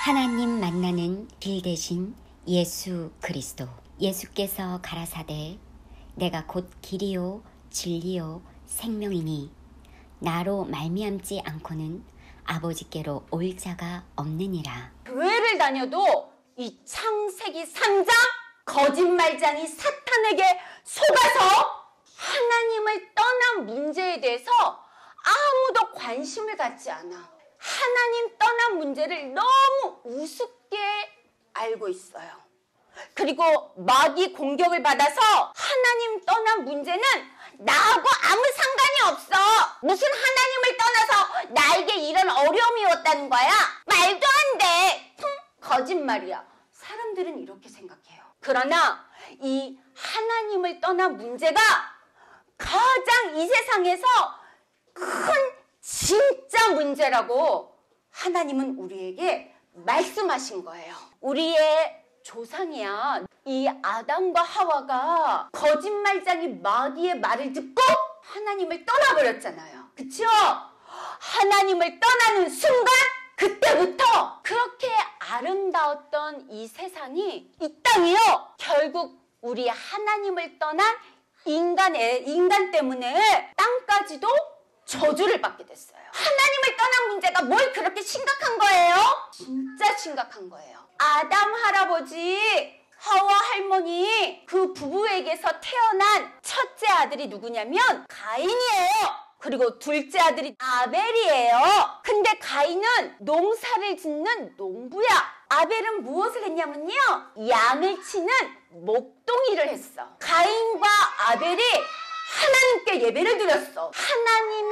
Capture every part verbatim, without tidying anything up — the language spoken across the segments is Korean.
하나님 만나는 길 대신 예수 그리스도. 예수께서 가라사대 내가 곧 길이요 진리요 생명이니 나로 말미암지 않고는 아버지께로 올 자가 없느니라. 교회를 다녀도 이 창세기 삼 장 거짓말장이 사탄에게 속아서 하나님을 떠난 문제에 대해서 아무도 관심을 갖지 않아. 하나님 떠난 문제를 너무 우습게 알고 있어요. 그리고 마귀 공격을 받아서 하나님 떠난 문제는 나하고 아무 상관이 없어. 무슨 하나님을 떠나서 나에게 이런 어려움이 왔다는 거야? 말도 안 돼. 흠, 거짓말이야. 사람들은 이렇게 생각해요. 그러나 이 하나님을 떠난 문제가 가장 이 세상에서 큰 진짜 문제라고 하나님은 우리에게 말씀하신 거예요. 우리의 조상이야. 이 아담과 하와가 거짓말장이 마귀의 말을 듣고 하나님을 떠나버렸잖아요. 그쵸? 하나님을 떠나는 순간 그때부터 그렇게 아름다웠던 이 세상이, 이 땅이요, 결국 우리 하나님을 떠난 인간의, 인간 때문에 땅까지도 저주를 받게 됐어요. 하나님을 떠난 문제가 뭘 그렇게 심각한 거예요? 진짜 심각한 거예요. 아담 할아버지, 하와 할머니, 그 부부에게서 태어난 첫째 아들이 누구냐면 가인이에요. 그리고 둘째 아들이 아벨이에요. 근데 가인은 농사를 짓는 농부야. 아벨은 무엇을 했냐면요, 양을 치는 목동이를 했어. 가인과 아벨이 하나님께 예배를 드렸어. 하나님이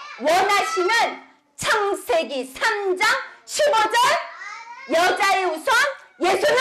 원하시는 창세기 삼 장 십오 절 여자의 우선 예수는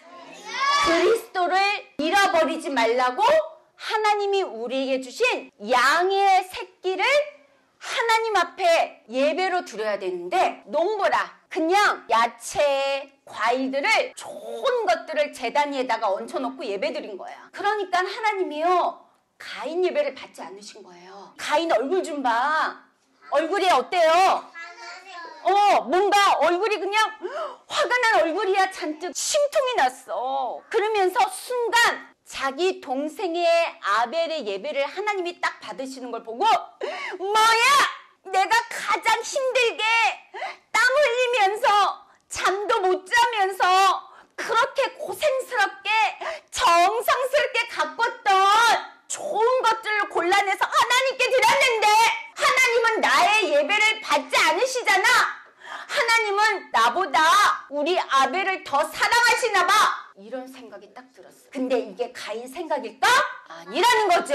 그리스도를 잃어버리지 말라고 하나님이 우리에게 주신 양의 새끼를 하나님 앞에 예배로 드려야 되는데, 농부라 그냥 야채, 과일들을, 좋은 것들을 제단 위에다가 얹혀놓고 예배 드린 거야. 그러니까 하나님이요, 가인 예배를 받지 않으신 거예요. 가인 얼굴 좀 봐. 얼굴이 어때요? 어, 뭔가 얼굴이 그냥 화가 난 얼굴이야. 잔뜩 심통이 났어. 그러면서 순간 자기 동생의 아벨의 예배를 하나님이 딱 받으시는 걸 보고, 뭐야, 내가 가장 힘들게 땀 흘리면서 잠도 못 자면서 그렇게 고생스럽게 정성스럽게 가꿨던 좋은 것들을 골라내서 하나님께 드렸는데 하나님은 나의 예배를 받지 않으시잖아. 하나님은 나보다 우리 아벨을 더 사랑하시나 봐. 이런 생각이 딱 들었어. 근데 이게 가인 생각일까? 아니라는 거죠.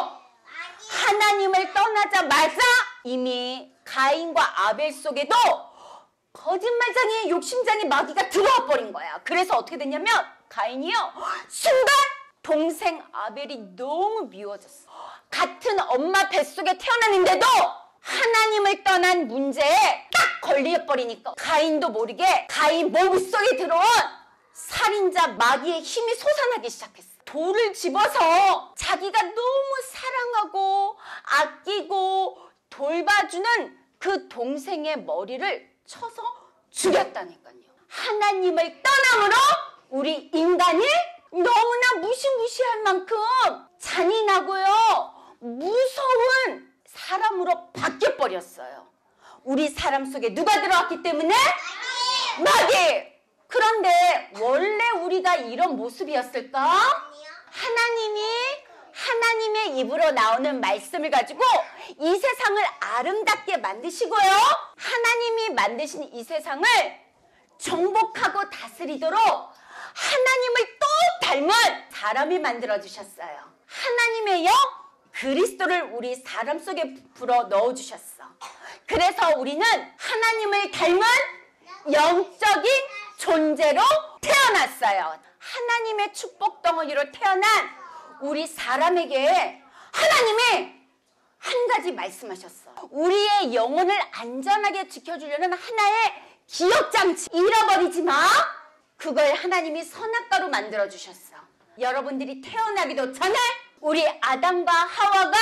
하나님을 떠나자마자 이미 가인과 아벨 속에도 거짓말장이, 욕심장이, 마귀가 들어와 버린 거야. 그래서 어떻게 됐냐면 가인이요, 순간 동생 아벨이 너무 미워졌어. 같은 엄마 뱃속에 태어났는데도 하나님을 떠난 문제에 딱 걸려버리니까 가인도 모르게 가인 몸속에 들어온 살인자 마귀의 힘이 솟아나기 시작했어. 돌을 집어서 자기가 너무 사랑하고 아끼고 돌봐주는 그 동생의 머리를 쳐서 죽였다니까요. 하나님을 떠남으로 우리 인간이 너무나 무시무시할 만큼 잔인하고요, 무서운 사람으로 바뀌어버렸어요. 우리 사람 속에 누가 들어왔기 때문에? 마귀! 그런데 원래 우리가 이런 모습이었을까? 하나님이 하나님의 입으로 나오는 말씀을 가지고 이 세상을 아름답게 만드시고요, 하나님이 만드신 이 세상을 정복하고 다스리도록 하나님을 또 닮은 사람이 만들어주셨어요. 하나님의요, 그리스도를 우리 사람 속에 불어 넣어주셨어. 그래서 우리는 하나님을 닮은 영적인 존재로 태어났어요. 하나님의 축복 덩어리로 태어난 우리 사람에게 하나님이 한 가지 말씀하셨어. 우리의 영혼을 안전하게 지켜주려는 하나의 기억장치, 잃어버리지 마. 그걸 하나님이 선악과로 만들어주셨어. 여러분들이 태어나기도 전에 우리 아담과 하와가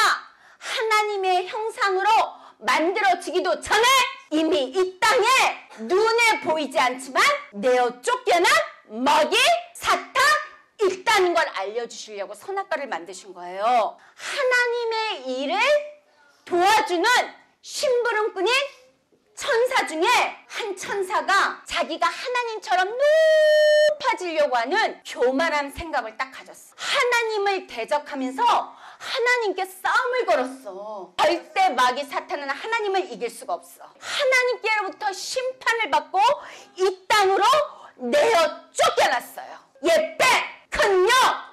하나님의 형상으로 만들어지기도 전에 이미 이 땅에 눈에 보이는 보이지 않지만 내어 쫓겨난 마귀 사탄 있다는 걸 알려주시려고 선악과를 만드신 거예요. 하나님의 일을 도와주는 심부름꾼인 천사 중에 한 천사가 자기가 하나님처럼 높아지려고 하는 교만한 생각을 딱 가졌어. 하나님을 대적하면서 하나님께 싸움을 걸었어. 절대 마귀 사탄은 하나님을 이길 수가 없어. 하나님께로부터 심판을 받고 이 땅으로 내어 쫓겨났어요. 예배, 큰녀,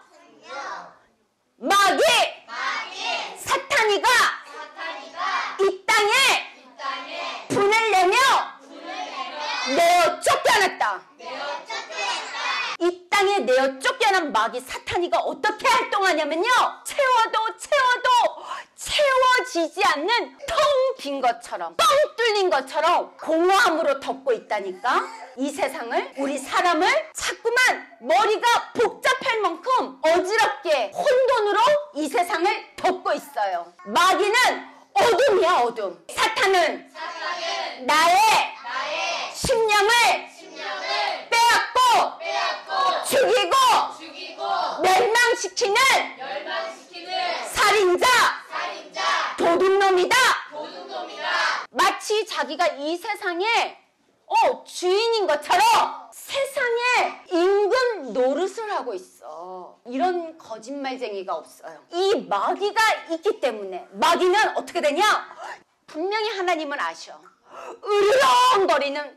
마귀, 마귀 사탄이가, 사탄이가 이 땅에, 이 땅에 분을 내며, 분을 내며 내어 쫓겨났다. 내어 쫓겨났다. 이 땅에 내어 쫓겨난 마귀 사탄이가 어떻게 활동하냐면요, 채워도 채워도 채워지지 않는 텅 빈 것처럼, 뻥 뚫린 것처럼 공허함으로 덮고 있다니까. 이 세상을, 우리 사람을 자꾸만 머리가 복잡할 만큼 어지럽게 혼돈으로 이 세상을 덮고 있어요. 마귀는 어둠이야, 어둠. 사탄은, 사탄은 나의, 나의 심령을, 심령을 빼앗고, 빼앗고 죽이고, 죽이고 멸망시키는, 멸망시키는 살인자, 살인자 도둑놈이다, 도둑놈이다. 마치 자기가 이 세상에 어, 주인인 것처럼 세상에 임금 노릇을 하고 있어. 이런 거짓말쟁이가 없어요. 이 마귀가 있기 때문에. 마귀는 어떻게 되냐? 분명히 하나님은 아셔. 으르렁거리는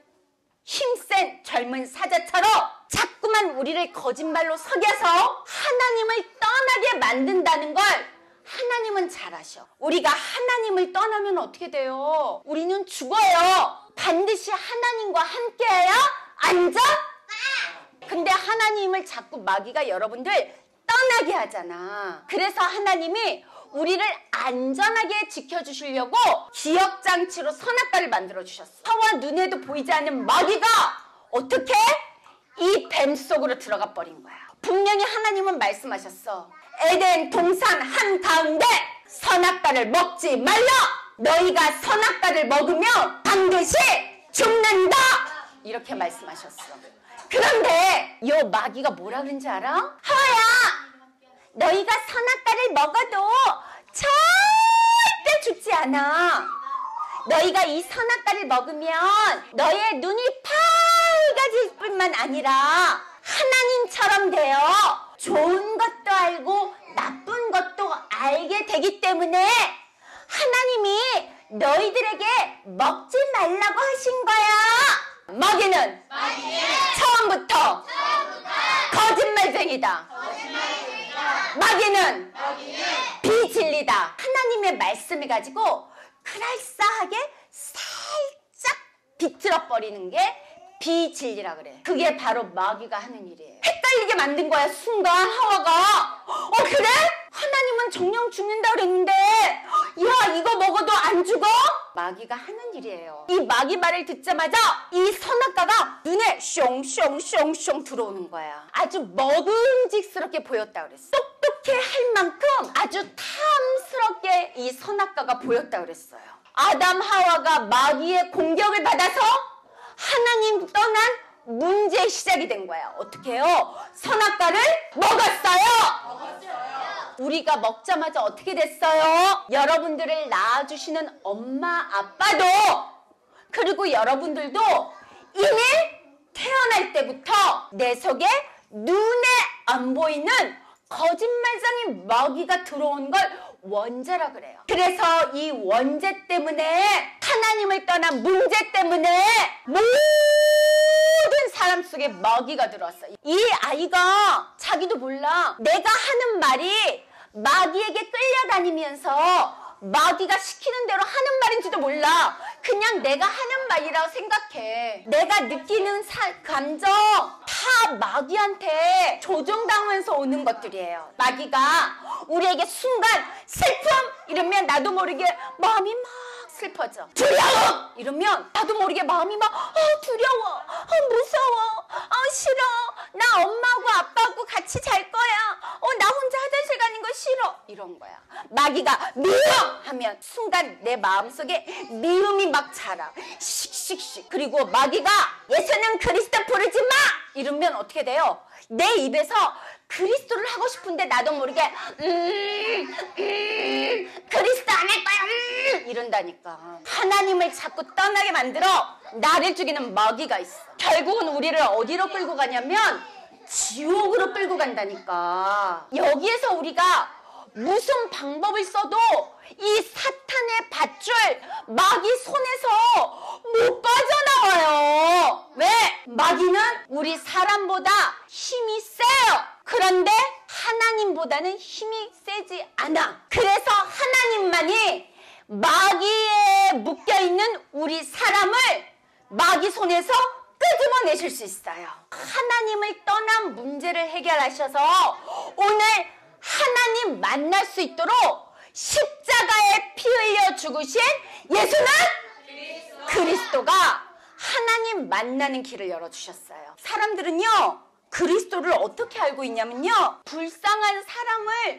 힘센 젊은 사자처럼 자꾸만 우리를 거짓말로 속여서 하나님을 떠나게 만든다는 걸 하나님은 잘 아셔. 우리가 하나님을 떠나면 어떻게 돼요? 우리는 죽어요. 반드시 하나님과 함께해야 안전? 근데 하나님을 자꾸 마귀가 여러분들 떠나게 하잖아. 그래서 하나님이 우리를 안전하게 지켜주시려고 기억장치로 선악과를 만들어주셨어. 하와 눈에도 보이지 않는 마귀가 어떻게 이 뱀 속으로 들어가 버린 거야. 분명히 하나님은 말씀하셨어. 에덴 동산 한가운데 선악과를 먹지 말라. 너희가 선악과를 먹으면 반드시 죽는다. 이렇게 말씀하셨어. 그런데 이 마귀가 뭐라 그런지 알아? 하와야, 너희가 선악과를 먹어도 절대 죽지 않아. 너희가 이 선악과를 먹으면 너의 눈이 밝아질 뿐만 아니라 하나님처럼 되어 좋은 것도 알고 나쁜 것도 알게 되기 때문에 하나님이 너희들에게 먹지 말라고 하신 거야. 마귀는, 마귀는 처음부터, 처음부터 거짓말쟁이다. 거짓말쟁이다. 마귀는, 마귀는 비진리다. 하나님의 말씀을 가지고 그럴싸하게 살짝 비틀어 버리는 게 비진리라 그래. 그게 바로 마귀가 하는 일이에요. 헷갈리게 만든 거야, 순간 하와가. 어 그래? 하나님은 정령 죽는다 그랬는데 야 이거 먹어도 안 죽어? 마귀가 하는 일이에요. 이 마귀 말을 듣자마자 이 선악과가 눈에 숑숑숑숑 들어오는 거야. 아주 먹음직스럽게 보였다 그랬어. 똑똑해 할 만큼 아주 탐스럽게 이 선악과가 보였다 그랬어요. 아담 하와가 마귀의 공격을 받아서 하나님 떠난 문제의 시작이 된 거야. 어떻게 해요? 선악과를 먹었어요. 먹었어요. 우리가 먹자마자 어떻게 됐어요? 여러분들을 낳아주시는 엄마 아빠도 그리고 여러분들도 이미 태어날 때부터 내 속에 눈에 안 보이는 거짓말쟁이 마귀가 들어온 걸 원죄라 그래요. 그래서 이 원죄 때문에, 하나님을 떠난 문제 때문에 모든 사람 속에 마귀가 들어왔어요. 이 아이가 자기도 몰라. 내가 하는 말이 마귀에게 끌려다니면서 마귀가 시키는 대로 하는 말인지도 몰라. 그냥 내가 하는 말이라고 생각해. 내가 느끼는 사, 감정 다 마귀한테 조종당하면서 오는 것들이에요. 마귀가 우리에게 순간 슬픔 이러면 나도 모르게 마음이 막 슬퍼져. 두려워! 이러면 나도 모르게 마음이 막 어, 두려워, 어, 무서워, 어, 싫어, 나 엄마하고 아빠하고 같이 잘 거야, 어, 나 혼자 화장실 가는 거 싫어, 이런 거야. 마귀가 미움! 하면 순간 내 마음속에 미움이 막 자라. 씩씩씩. 그리고 마귀가 예수는 그리스도 부르지 마! 이러면 어떻게 돼요? 내 입에서 그리스도를 하고 싶은데 나도 모르게 음, 음, 그리스도 안 할 거야 음, 이런다니까. 하나님을 자꾸 떠나게 만들어 나를 죽이는 마귀가 있어. 결국은 우리를 어디로 끌고 가냐면 지옥으로 끌고 간다니까. 여기에서 우리가 무슨 방법을 써도 이 사탄의 밧줄, 마귀 손에서 못 빠져나와요. 왜? 마귀는 우리 사람보다 힘이 세요. 그런데 하나님보다는 힘이 세지 않아. 그래서 하나님만이 마귀에 묶여있는 우리 사람을 마귀 손에서 끄집어내실 수 있어요. 하나님을 떠난 문제를 해결하셔서 오늘 하나님 만날 수 있도록 십자가에 피 흘려 죽으신 예수는 그리스도. 그리스도가 하나님 만나는 길을 열어주셨어요. 사람들은요, 그리스도를 어떻게 알고 있냐면요, 불쌍한 사람을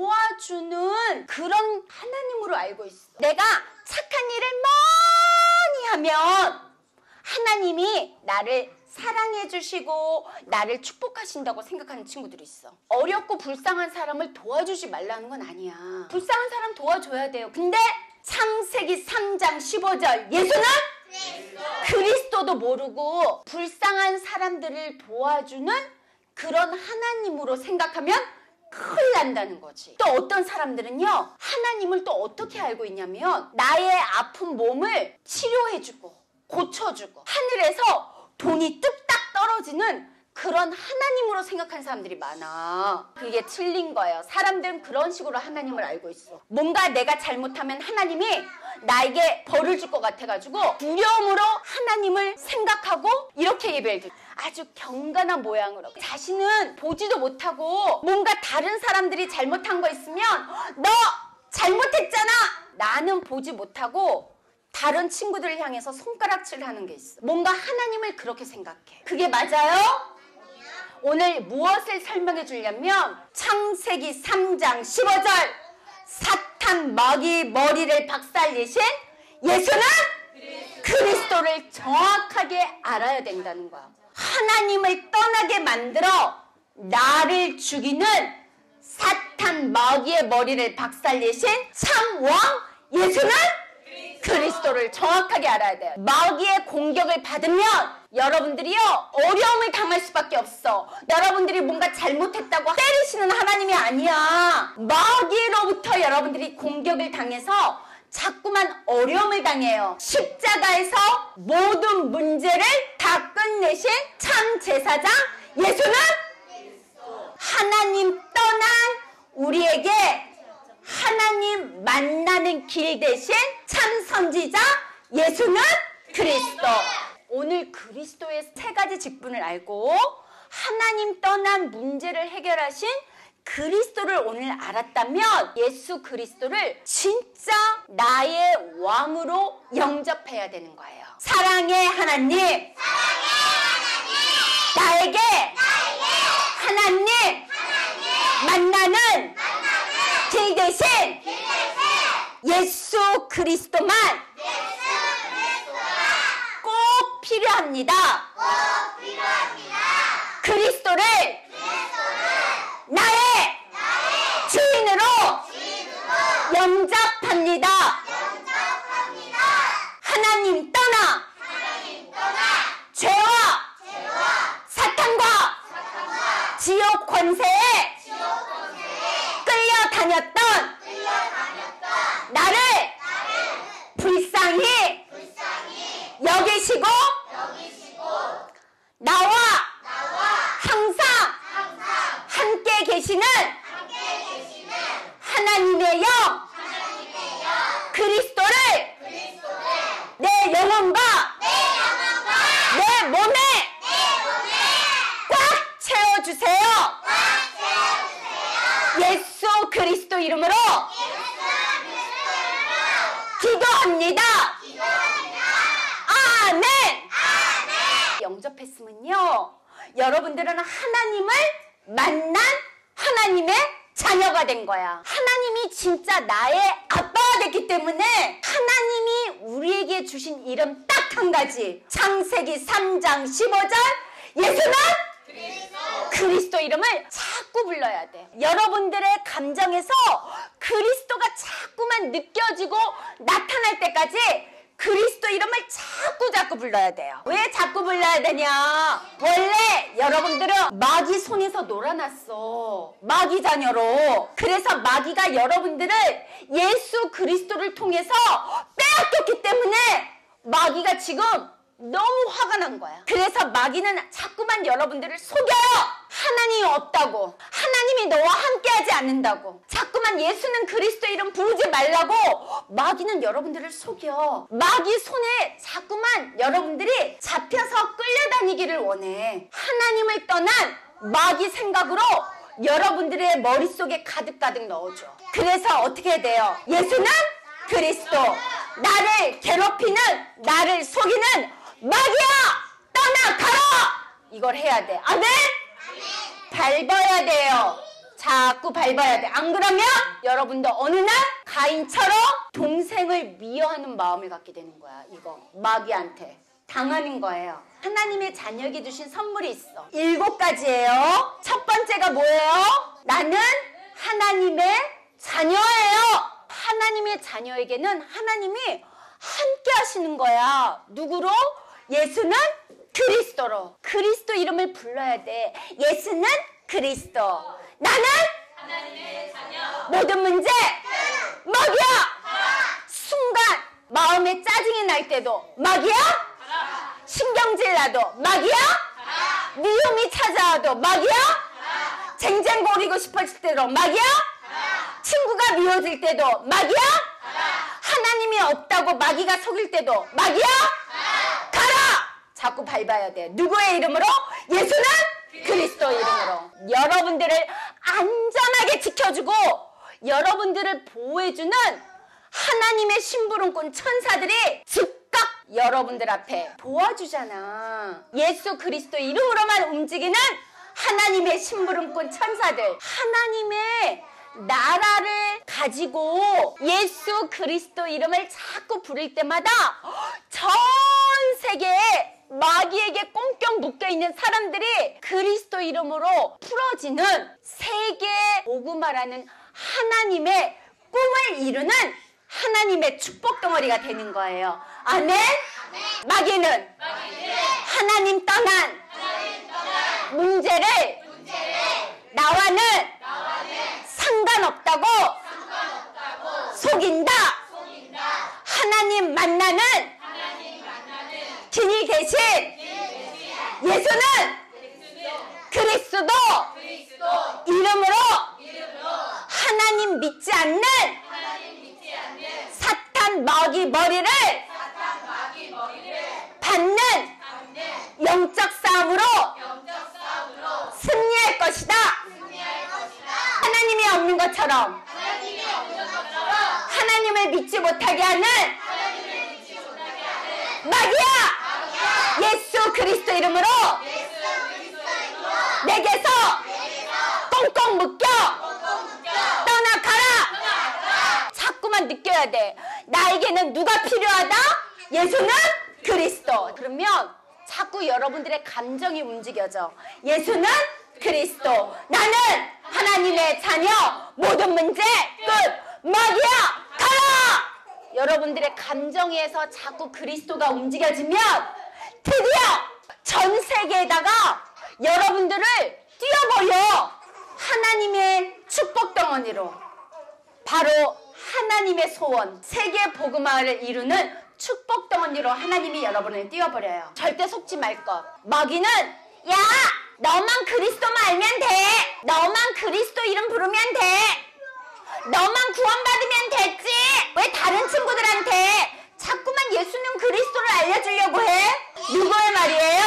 도와주는 그런 하나님으로 알고 있어. 내가 착한 일을 많이 하면 하나님이 나를 사랑해 주시고 나를 축복하신다고 생각하는 친구들이 있어. 어렵고 불쌍한 사람을 도와주지 말라는 건 아니야. 불쌍한 사람 도와줘야 돼요. 근데 창세기 삼 장 십오 절 예수는 그리스도. 그리스도도 모르고 불쌍한 사람들을 도와주는 그런 하나님으로 생각하면 큰일 난다는 거지. 또 어떤 사람들은요, 하나님을 또 어떻게 알고 있냐면 나의 아픈 몸을 치료해주고 고쳐주고 하늘에서 돈이 뚝딱 떨어지는 그런 하나님으로 생각하는 사람들이 많아. 그게 틀린 거예요. 사람들은 그런 식으로 하나님을 알고 있어. 뭔가 내가 잘못하면 하나님이 나에게 벌을 줄 것 같아가지고 두려움으로 하나님을 생각하고 이렇게 예배를 드려. 아주 경건한 모양으로. 자신은 보지도 못하고 뭔가 다른 사람들이 잘못한 거 있으면 너 잘못했잖아! 나는 보지 못하고 다른 친구들을 향해서 손가락질을 하는 게 있어. 뭔가 하나님을 그렇게 생각해. 그게 맞아요? 오늘 무엇을 설명해 주려면 창세기 삼 장 십오 절 사탄 마귀 머리를 박살내신 예수는 그리스도. 그리스도를 정확하게 알아야 된다는 거야. 하나님을 떠나게 만들어 나를 죽이는 사탄 마귀의 머리를 박살내신 참 왕 예수는 그리스도를 정확하게 알아야 돼요. 마귀의 공격을 받으면 여러분들이요 어려움을 당할 수밖에 없어. 여러분들이 뭔가 잘못했다고 때리시는 하나님이 아니야. 마귀로부터 여러분들이 공격을 당해서 자꾸만 어려움을 당해요. 십자가에서 모든 문제를 다 끝내신 참 제사장 예수는 하나님 떠난 우리에게 하나님 만나는 길 대신 참 선지자 예수는 그리스도. 오늘 그리스도의 세 가지 직분을 알고 하나님 떠난 문제를 해결하신 그리스도를 오늘 알았다면 예수 그리스도를 진짜 나의 왕으로 영접해야 되는 거예요. 사랑의 하나님, 사랑의 하나님. 나에게, 나에게 하나님, 하나님. 만나는, 만나는 길 대신, 길 대신 예수 그리스도만, 예수 그리스도만 꼭 필요합니다. 꼭 필요합니다. 그리스도를, 그리스도를 나의, 나의 주인으로, 주인으로 영접합니다. 영접합니다. 하나님 떠나, 하나님 떠나 죄와, 죄와 사탄과, 사탄과 지옥 권세에, 지옥 권세에 끌려다녔던, 끌려다녔던 나를, 나를 불쌍히, 불쌍히 여기시고, 여기시고 나와, 나와 항상, 항상 함께 계시는, 함께 계시는 하나님의 영, 하나님의 영 그리스도를, 그리스도를 내 영혼과, 내 영혼과 내 몸에, 내 몸에 꽉 채워주세요. 꽉 채워주세요. 예수 그리스도 이름으로, 예수 그리스도 이름으로 기도합니다. 아멘. 영접했으면요, 여러분들은 하나님을 만난 하나님의 자녀가 된 거야. 하나님이 진짜 나의 아빠가 됐기 때문에 하나님이 우리에게 주신 이름 딱 한 가지. 창세기 삼 장 십오 절, 예수는 그리스도. 그리스도 이름을 자꾸 불러야 돼. 여러분들의 감정에서 그리스도가 자꾸만 느껴지고 나타날 때까지 그리스도 이름을 자꾸 자꾸 불러야 돼요. 왜 자꾸 불러야 되냐? 원래 여러분들은 마귀 손에서 놀아났어. 마귀 자녀로. 그래서 마귀가 여러분들을 예수 그리스도를 통해서 빼앗겼기 때문에 마귀가 지금 너무 화가 난 거야. 그래서 마귀는 자꾸만 여러분들을 속여요. 하나님이 없다고, 하나님이 너와 함께하지 않는다고, 자꾸만 예수는 그리스도 이름 부르지 말라고 마귀는 여러분들을 속여. 마귀 손에 자꾸만 여러분들이 잡혀서 끌려다니기를 원해. 하나님을 떠난 마귀 생각으로 여러분들의 머릿속에 가득가득 넣어줘. 그래서 어떻게 돼요? 예수는 그리스도. 나를 괴롭히는, 나를 속이는 마귀야, 떠나가라! 이걸 해야 돼. 아멘? 밟아야 돼요. 자꾸 밟아야 돼. 안 그러면 여러분도 어느 날 가인처럼 동생을 미워하는 마음을 갖게 되는 거야. 이거 마귀한테 당하는 거예요. 하나님의 자녀에게 주신 선물이 있어. 일곱 가지예요. 첫 번째가 뭐예요? 나는 하나님의 자녀예요. 하나님의 자녀에게는 하나님이 함께 하시는 거야. 누구로? 예수는 그리스도로. 그리스도 이름을 불러야 돼. 예수는 그리스도. 나는 하나님의 자녀. 모든 문제 마귀야. 순간 마음에 짜증이 날 때도 마귀야. 신경질 나도 마귀야. 미움이 찾아와도 마귀야. 쟁쟁거리고 싶어질 때도 마귀야. 친구가 미워질 때도 마귀야. 하나님이 없다고 마귀가 속일 때도 마귀야. 가라. 자꾸 밟아야 돼. 누구의 이름으로? 예수는 그리스도 이름으로. 여러분들을 안전하게 지켜주고 여러분들을 보호해주는 하나님의 심부름꾼 천사들이 즉각 여러분들 앞에 도와주잖아. 예수 그리스도 이름으로만 움직이는 하나님의 심부름꾼 천사들. 하나님의 나라를 가지고 예수 그리스도 이름을 자꾸 부를 때마다 전 세계에 마귀에게 꽁꽁 묶여있는 사람들이 그리스도 이름으로 풀어지는 세계 복음화라는 하나님의 꿈을 이루는 하나님의 축복 덩어리가 되는 거예요. 아멘? 아멘. 마귀는, 마귀는 하나님 떠난, 하나님 떠난 문제를, 문제를 나와는, 나와는 상관없다고, 상관없다고 속인다. 속인다. 하나님 만나는, 하나님 만나는 길 대신, 대신 예수는, 예수는 그리스도, 그리스도 이름으로, 이름으로 하나님 믿지 않는, 하나님 믿지 않는 사탄 마귀 머리를, 사탄 마귀 머리를 받는, 받는 영적 싸움으로, 영적 싸움으로 승리할 것이다. 승리할 것이다. 하나님이 없는 것처럼, 하나님이 없는 것처럼 하나님을 믿지 못하게 하는, 하나님을 믿지 못하게 하는 마귀야. 마귀야. 예수 그리스도 이름으로, 예수 그리스도 이름으로 내게서, 내게서 꽁꽁 묶여, 꽁꽁 묶여 떠나가라. 떠나가라. 자꾸만 느껴야 돼. 나에게는 누가 필요하다? 예수는 그리스도. 그러면 자꾸 여러분들의 감정이 움직여져. 예수는 그리스도. 나는 하나님의 자녀. 모든 문제 끝. 마귀야 가라. 여러분들의 감정에서 자꾸 그리스도가 움직여지면 드디어 전 세계에다가 여러분들을 띄워버려. 하나님의 축복 덩어리로. 바로 하나님의 소원, 세계 복음화를 이루는 축복 덩어리로 하나님이 여러분을 띄워버려요. 절대 속지 말 것. 마귀는 야, 너만 그리스도만 알면 돼. 너만 그리스도 이름 부르면 돼. 너만 구원받으면 됐지. 왜 다른 친구들한테 자꾸만 예수는 그리스도를 알려주려고 해? 누구의 말이에요?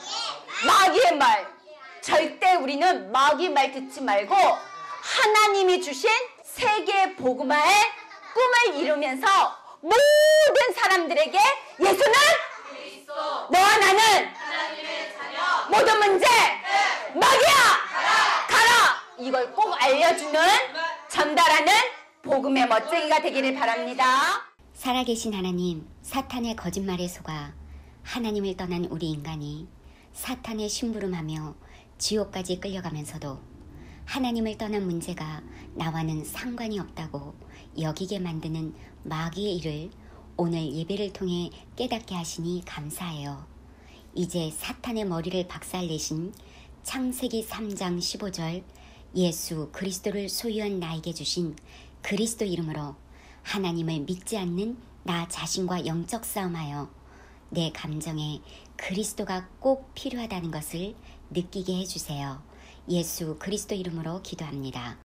마귀의 말. 절대 우리는 마귀 말 듣지 말고 하나님이 주신 세계 복음화의 꿈을 이루면서 모든 사람들에게 예수는 그리스도, 너와 나는 하나님의 자녀, 모든 문제 네. 먹이야 가라. 가라 이걸 꼭 알려주는 전달하는 복음의 멋쟁이가 되기를 바랍니다. 살아계신 하나님, 사탄의 거짓말에 속아 하나님을 떠난 우리 인간이 사탄의 심부름하며 지옥까지 끌려가면서도 하나님을 떠난 문제가 나와는 상관이 없다고 여기게 만드는 마귀의 일을 오늘 예배를 통해 깨닫게 하시니 감사해요. 이제 사탄의 머리를 박살내신 창세기 삼 장 십오 절 예수 그리스도를 소유한 나에게 주신 그리스도 이름으로 하나님을 믿지 않는 나 자신과 영적 싸움하여 내 감정에 그리스도가 꼭 필요하다는 것을 느끼게 해주세요. 예수 그리스도 이름으로 기도합니다.